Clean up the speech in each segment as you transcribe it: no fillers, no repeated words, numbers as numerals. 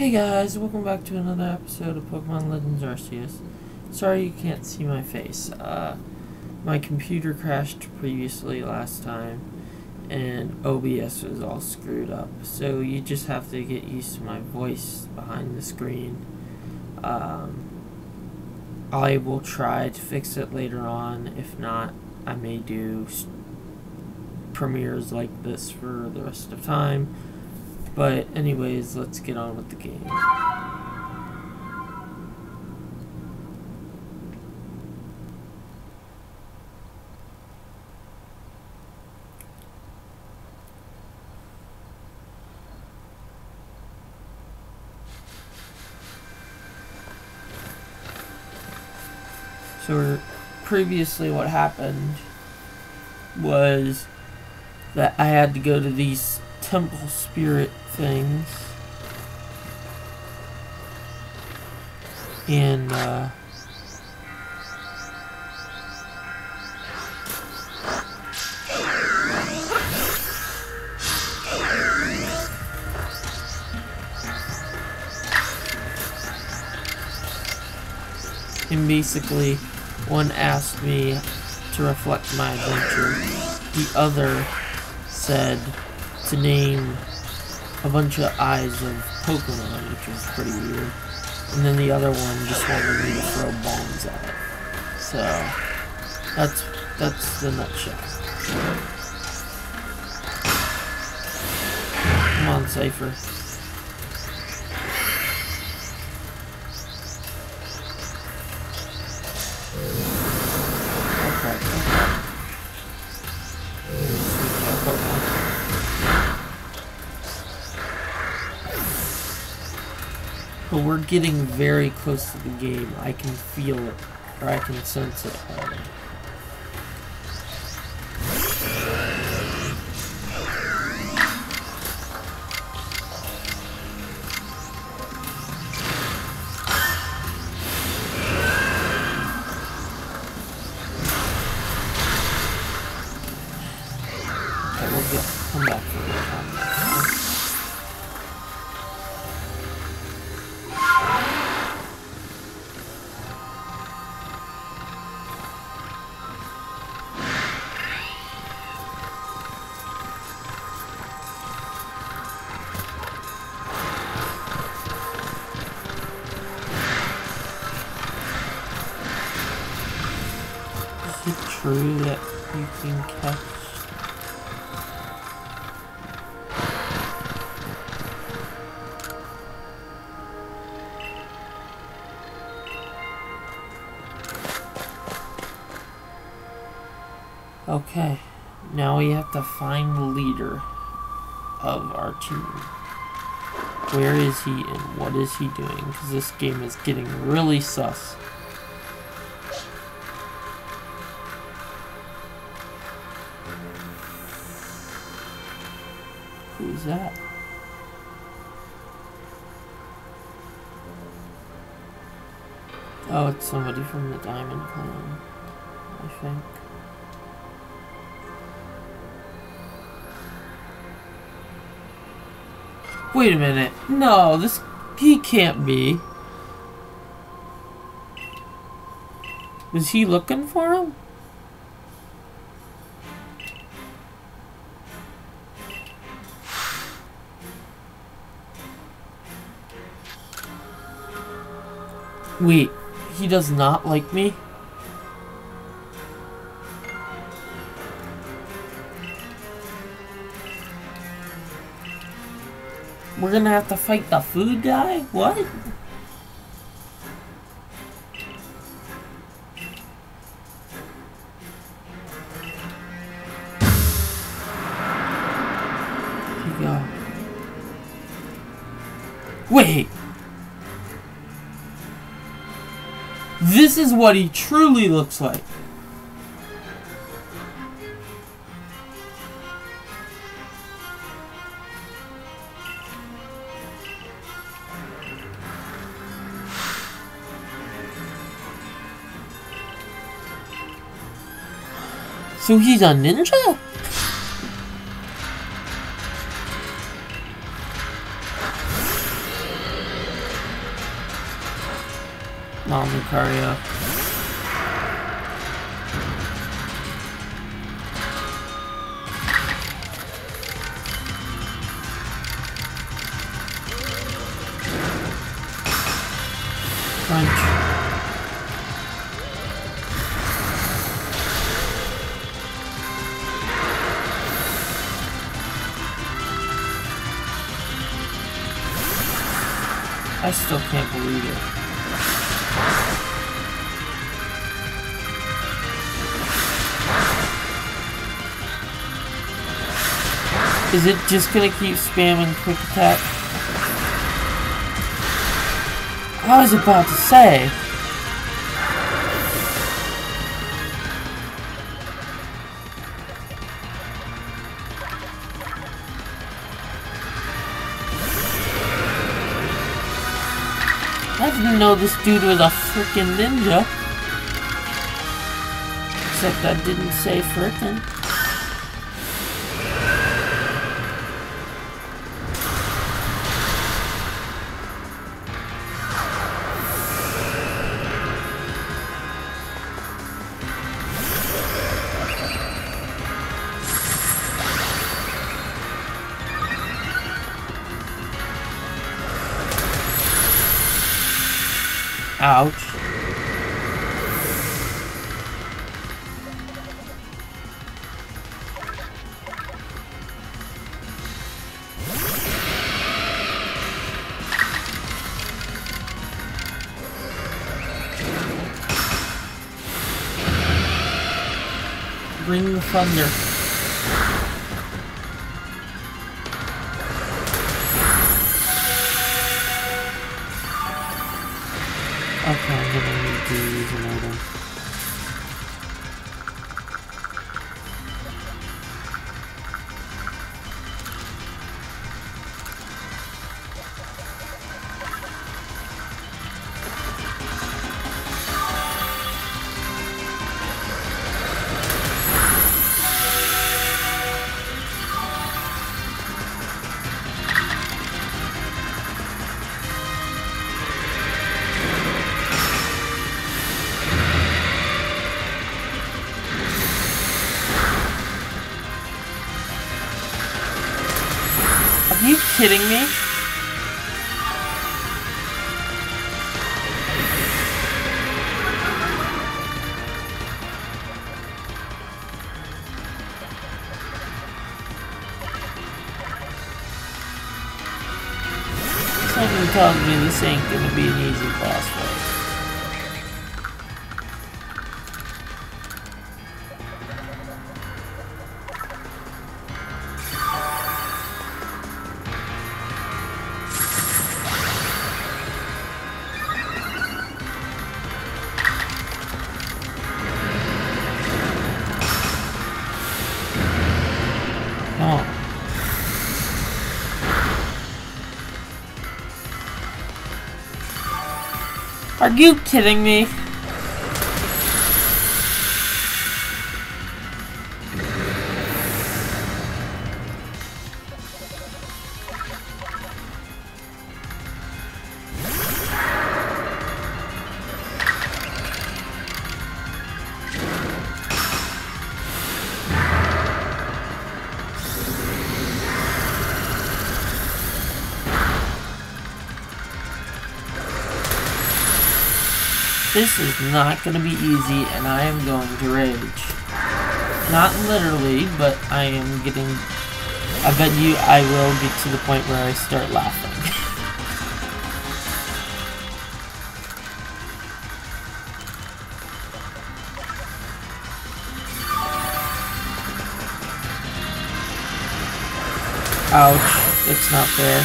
Hey guys, welcome back to another episode of Pokemon Legends Arceus. Sorry you can't see my face. My computer crashed previously last time, and OBS was all screwed up. So you just have to get used to my voice behind the screen. I will try to fix it later on. If not, I may do premieres like this for the rest of time. But anyways, let's get on with the game. So previously what happened was that I had to go to these temple spirit things and basically one asked me to reflect my adventure, the other said to name a bunch of eyes of Pokemon, which was pretty weird. And then the other one just wanted me to throw bombs at it. So that's the nutshell. Come on, Cypher. But we're getting very close to the game. I can feel it, or I can sense it already. Okay, we'll come back for the time. Is it true that you can catch? Okay, now we have to find the leader of our team. Where is he and what is he doing? Because this game is getting really sus. Who's that? Oh, it's somebody from the Diamond Clan, I think. Wait a minute. No, he can't be. Was he looking for him? Wait, he does not like me? We're gonna have to fight the food guy? What? Here we go. Wait! This is what he truly looks like. So he's a ninja? Mom Lucario. Crunch. I still can't believe it. Is it just gonna keep spamming quick attack? I was about to say. I didn't know this dude was a freaking ninja. Except I didn't say frickin'. Ouch. Bring the thunder. Okay, I'm gonna need to use an item. Are you kidding me? Something tells me this ain't gonna be an easy boss fight. Are you kidding me? This is not going to be easy, and I am going to rage. Not literally, but I am getting... I bet you I will get to the point where I start laughing. Ouch, it's not fair.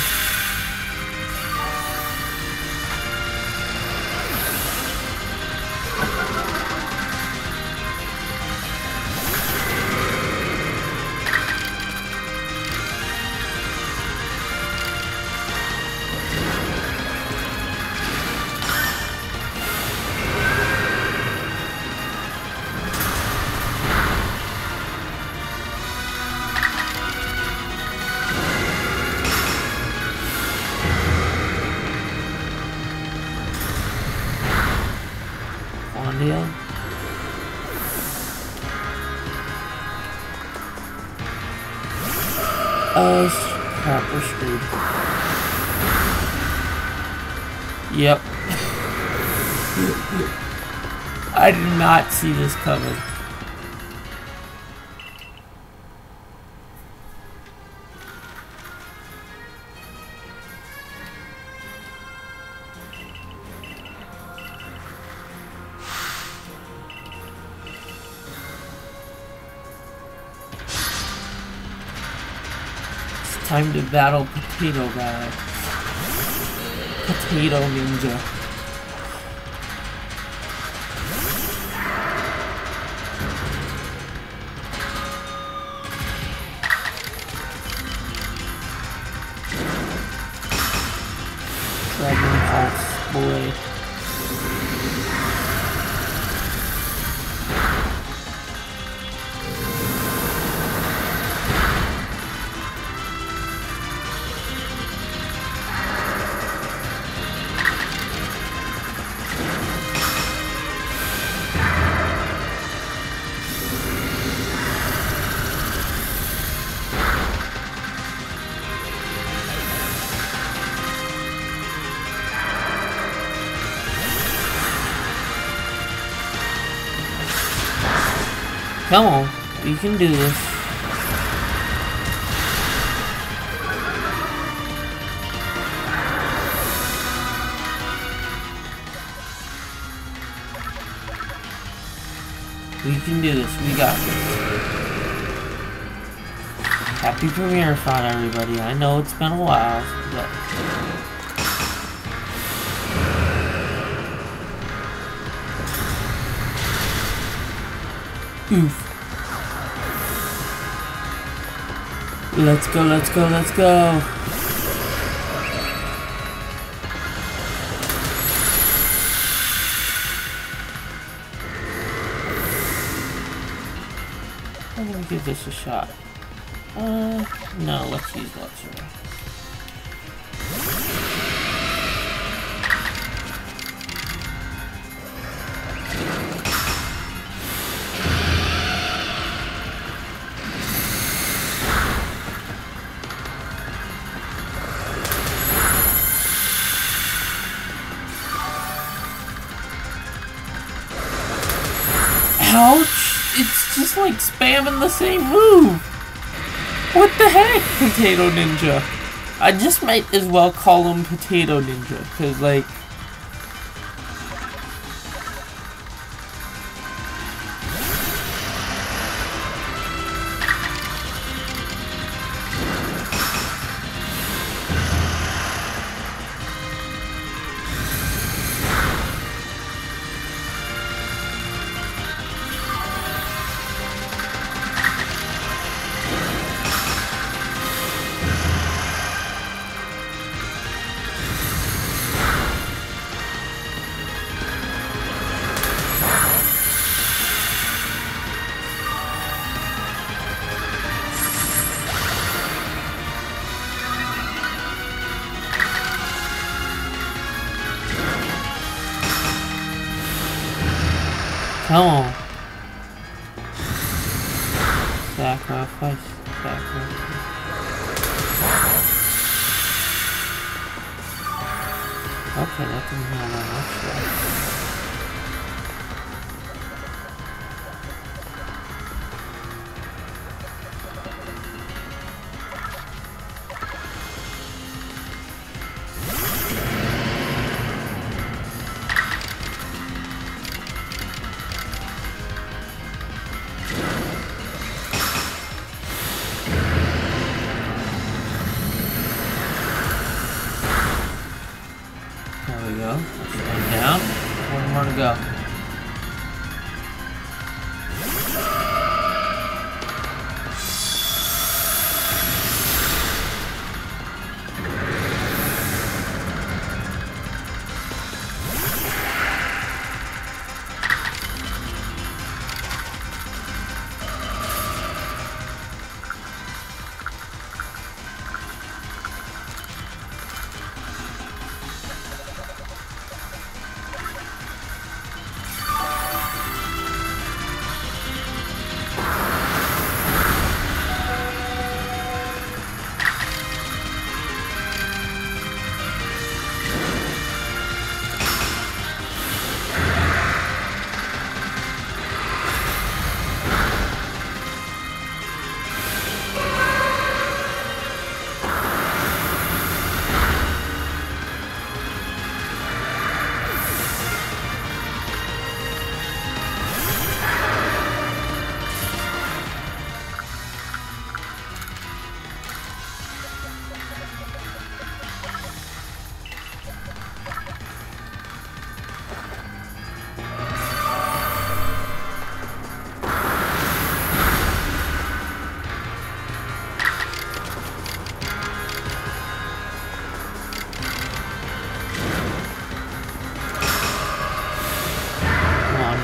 Grandia. Oh crap, we're screwed. Yep. I did not see this coming. Time to battle Potato Guy. Potato Ninja. Dragon Pulse Boy. Come on, you can do this. We can do this, we got this. Happy Premiere-thon, everybody. I know it's been a while, but... Oof. Let's go, let's go, let's go. I'm gonna give this a shot. No, let's use Luxray. Ouch! It's just like spamming the same move! What the heck, Potato Ninja? I just might as well call him Potato Ninja, cause like... Come on. Sacrifice. Sacrifice. Okay, that didn't have that much left. There we go. One down. One more to go.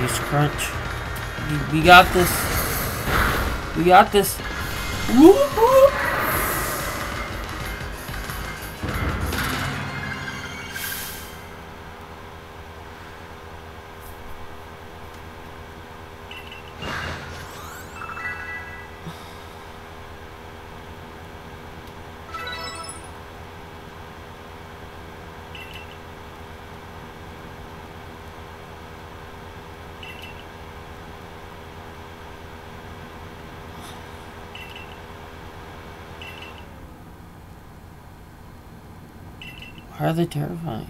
Use crunch. We got this. We got this. Woo -hoo. Why are they terrifying?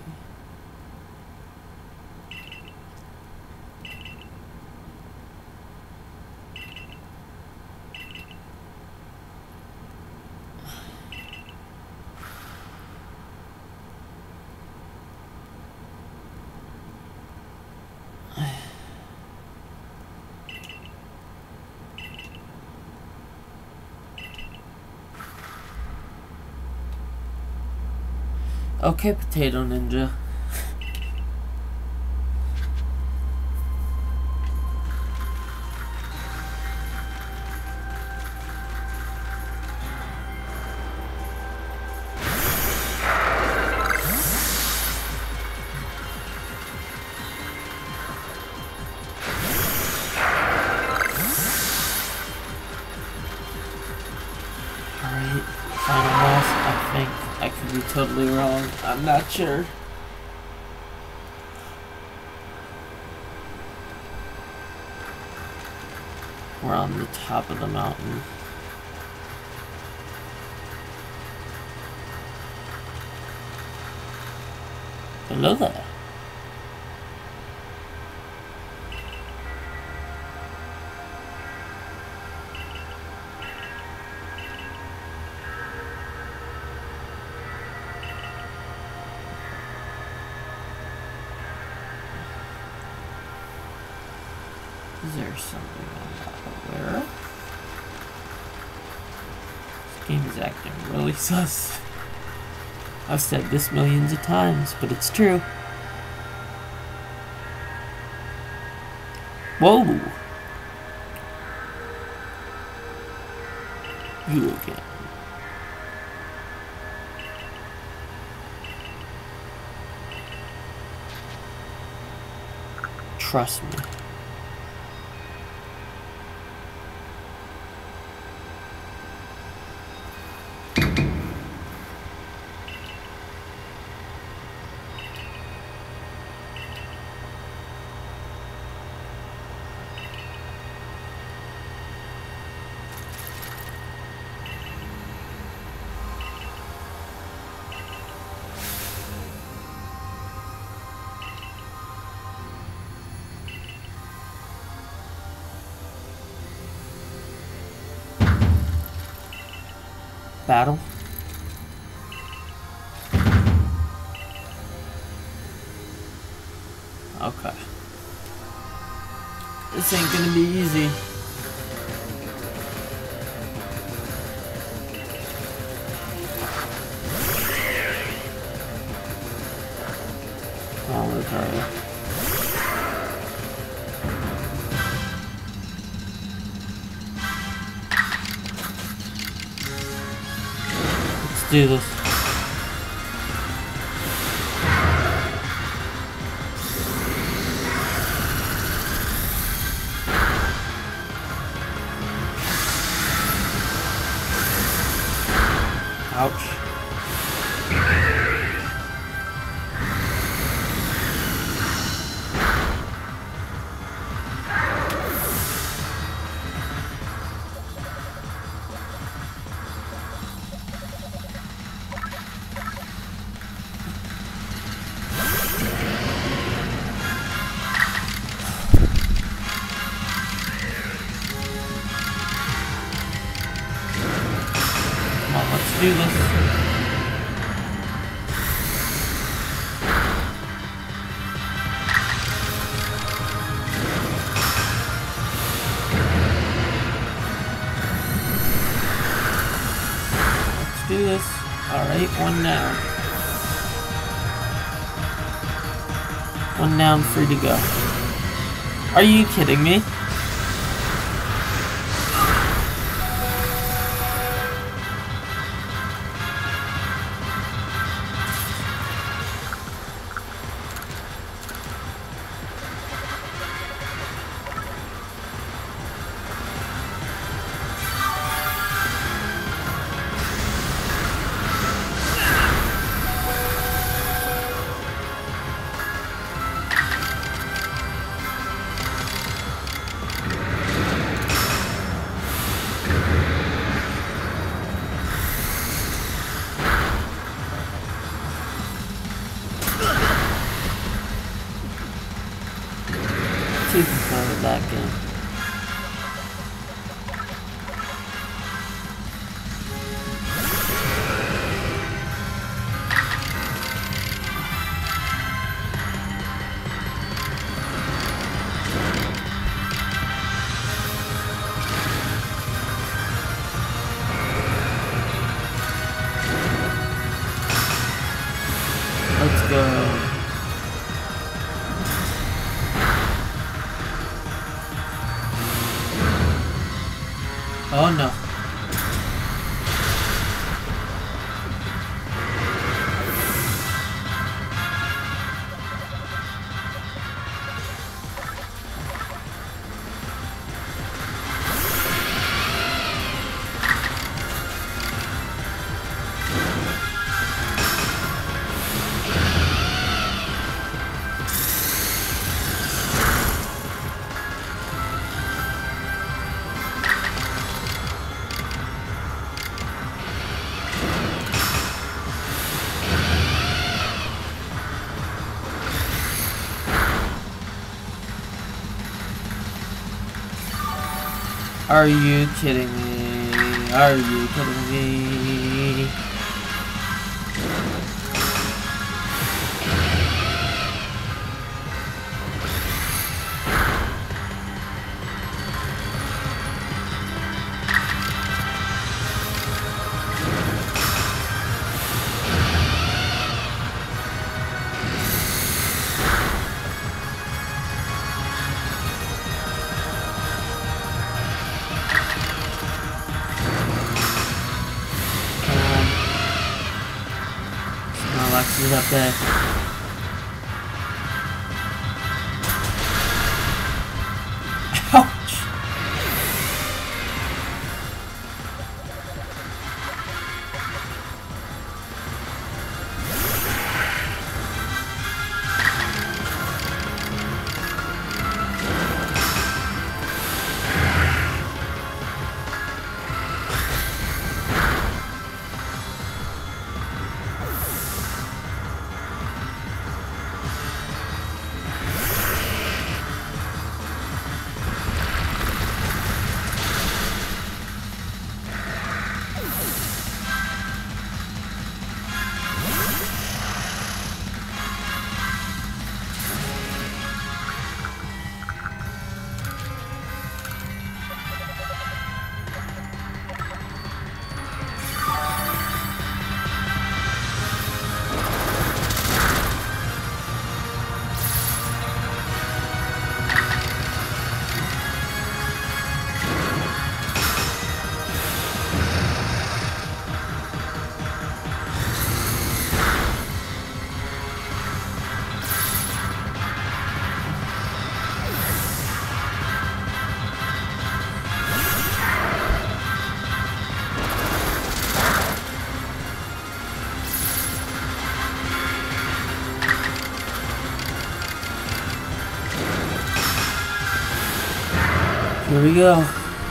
Okay, Potato Ninja. Alright, final boss, I think. I could be totally wrong. I'm not sure. We're on the top of the mountain. Hello there. Is there something I'm not aware of? This game is acting really sus. I've said this millions of times, but it's true. Whoa! You again. Trust me. Battle? Okay. This ain't gonna be easy. Oh, okay. Do this. Ouch. Do this. Let's do this. Alright, one down. One down, free to go. Are you kidding me? Too fun with that game. Let's go. Oh no. Are you kidding me? Are you kidding me? Alexa's up there. Ouch! Here we go.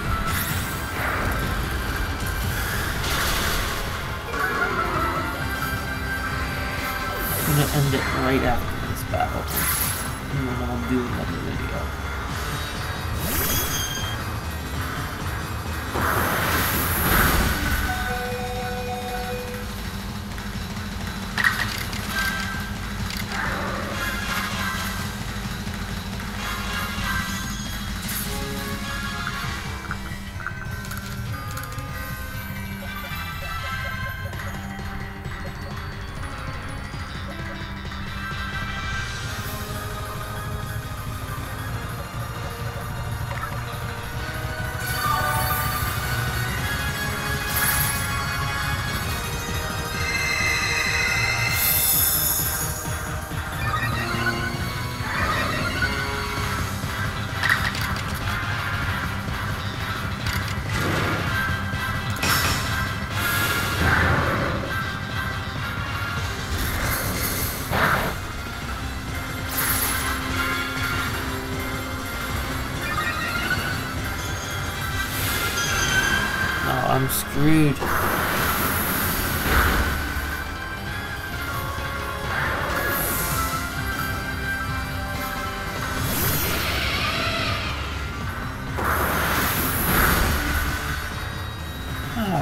I'm gonna end it right after this battle. And then I'll do another video. I'm screwed.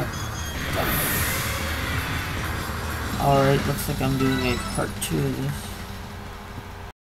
Alright, looks like I'm doing a part 2 of this.